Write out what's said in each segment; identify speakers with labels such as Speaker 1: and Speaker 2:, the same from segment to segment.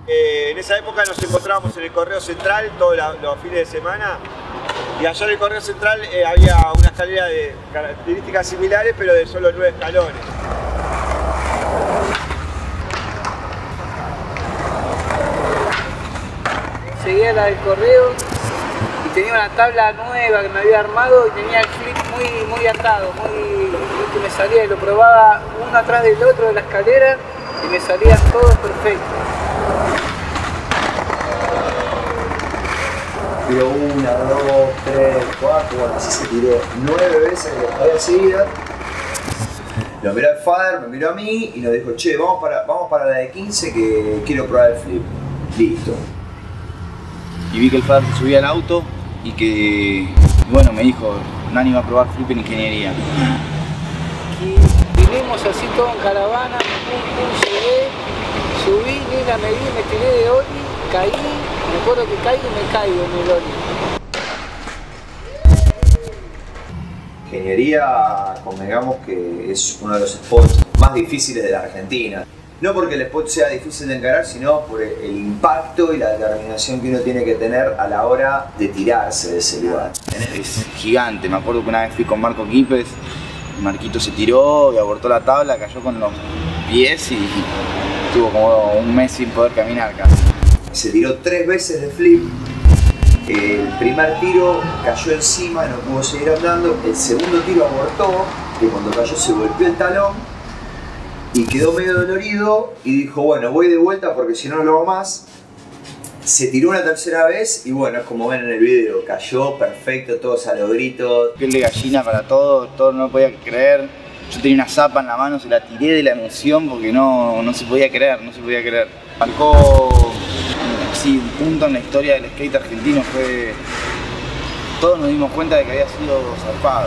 Speaker 1: En esa época nos encontrábamos en el Correo Central todos los fines de semana y allá en el Correo Central había una escalera de características similares pero de solo 9 escalones.
Speaker 2: Seguía la del correo y tenía una tabla nueva que me había armado y tenía el flip muy atado, que me salía y lo probaba uno atrás del otro de la escalera y me salía todo perfecto.
Speaker 3: Tiró 1, 2, 3, 4, bueno, así se tiró 9 veces la escalera seguida. Lo miró el father, me miró a mí y nos dijo, che, vamos para la de 15 que quiero probar el flip. Listo.
Speaker 4: Y vi que el father se subía al auto y que, bueno, me dijo, Nani va a probar flip en ingeniería.
Speaker 2: Y vinimos así todo en caravana, llegué, subí, ni la medí, me tiré de ollie, caí, me acuerdo que caí y me caigo en el ollie.
Speaker 3: Ingeniería, convengamos que es uno de los spots más difíciles de la Argentina. No porque el spot sea difícil de encarar, sino por el impacto y la determinación que uno tiene que tener a la hora de tirarse de ese lugar.
Speaker 4: Es gigante, me acuerdo que una vez fui con Marco Quipes, Marquito se tiró y abortó la tabla, cayó con los pies y estuvo como un mes sin poder caminar casi.
Speaker 3: Se tiró 3 veces de flip, el primer tiro cayó encima, no pudo seguir andando, el segundo tiro abortó, que cuando cayó se golpeó el talón y quedó medio dolorido y dijo, bueno, voy de vuelta porque si no, no lo hago más. Se tiró una tercera vez y bueno, es como ven en el video, cayó perfecto, todos a los gritos.
Speaker 4: Piel de gallina para todos no lo podía creer. Yo tenía una zapa en la mano, se la tiré de la emoción porque no se podía creer, no se podía creer. Marcó sí, un punto en la historia del skate argentino, fue... Todos nos dimos cuenta de que había sido zarpado.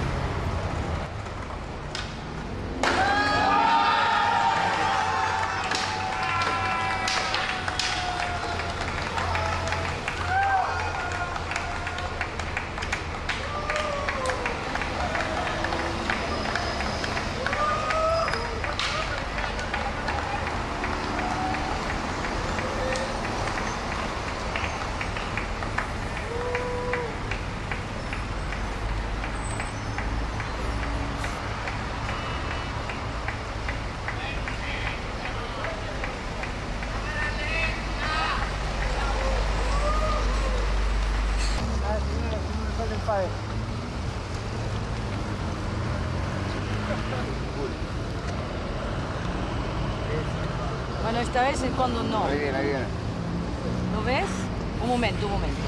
Speaker 5: Bueno, esta vez es cuando no.
Speaker 4: Ahí viene.
Speaker 5: ¿Lo ves? Un momento.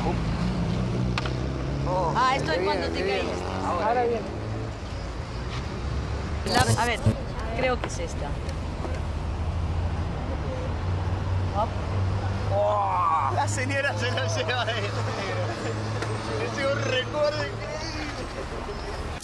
Speaker 5: Esto es cuando te caíste.
Speaker 2: Ahora viene.
Speaker 5: A ver, creo que es esta.
Speaker 1: Oh, la señora se lo lleva a él. Es un recuerdo increíble.